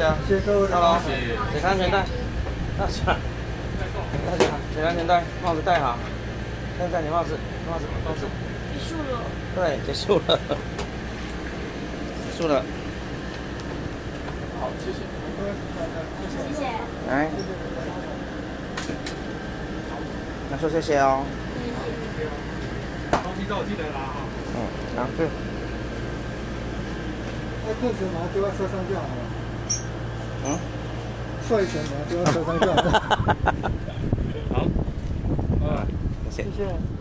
了， 谢谢各位， 到喽，解开安全带，大家，大家，解开安全带，帽子戴好，戴你帽子，帽子。 结束了。 对，结束了，结束了。 好，谢谢。 谢谢。 来，那说谢谢哦。 防皮照记得拿哈。 拿去。 那裤子马上丢在车上就好了。睡前马上丢在车上就好了。 好。 谢谢。